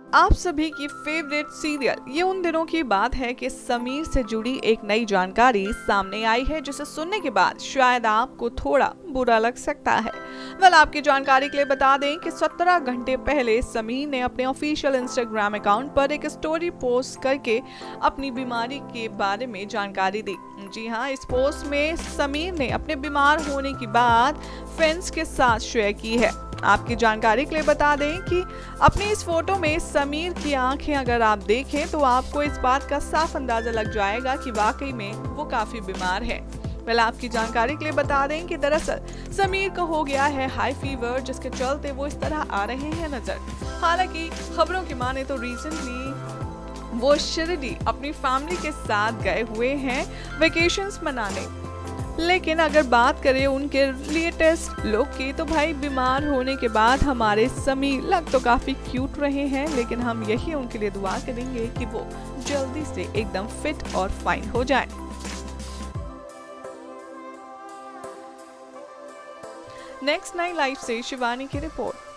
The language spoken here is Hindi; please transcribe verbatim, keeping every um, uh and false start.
आप सभी की फेवरेट सीरियल। ये उन दिनों की बात है कि समीर से जुड़ी एक नई जानकारी सामने आई है जिसे सुनने के बाद शायद आपको थोड़ा बुरा लग सकता है। वेल आपकी जानकारी के लिए बता दें कि सत्रह घंटे पहले समीर ने अपने ऑफिशियल इंस्टाग्राम अकाउंट पर एक स्टोरी पोस्ट करके अपनी बीमारी के बारे में जानकारी दी। जी हाँ, इस पोस्ट में समीर ने अपने बीमार होने की बात फ्रेंड्स के साथ शेयर की है। आपकी जानकारी के लिए बता दें कि अपनी इस फोटो में समीर की आंखें अगर आप देखें तो आपको इस बात का साफ अंदाजा लग जाएगा कि वाकई में वो काफी बीमार है। पहले आपकी जानकारी के लिए बता दें कि दरअसल समीर को हो गया है हाई फीवर, जिसके चलते वो इस तरह आ रहे हैं नजर। हालांकि खबरों की माने तो रिसेंटली वो शिरडी अपनी फैमिली के साथ गए हुए हैं वेकेशंस मनाने। लेकिन अगर बात करें उनके लेटेस्ट लुक की तो भाई बीमार होने के बाद हमारे समीर लग तो काफी क्यूट रहे हैं, लेकिन हम यही उनके लिए दुआ करेंगे कि वो जल्दी से एकदम फिट और फाइन हो जाएं। नेक्स्ट नाइन लाइव से शिवानी की रिपोर्ट।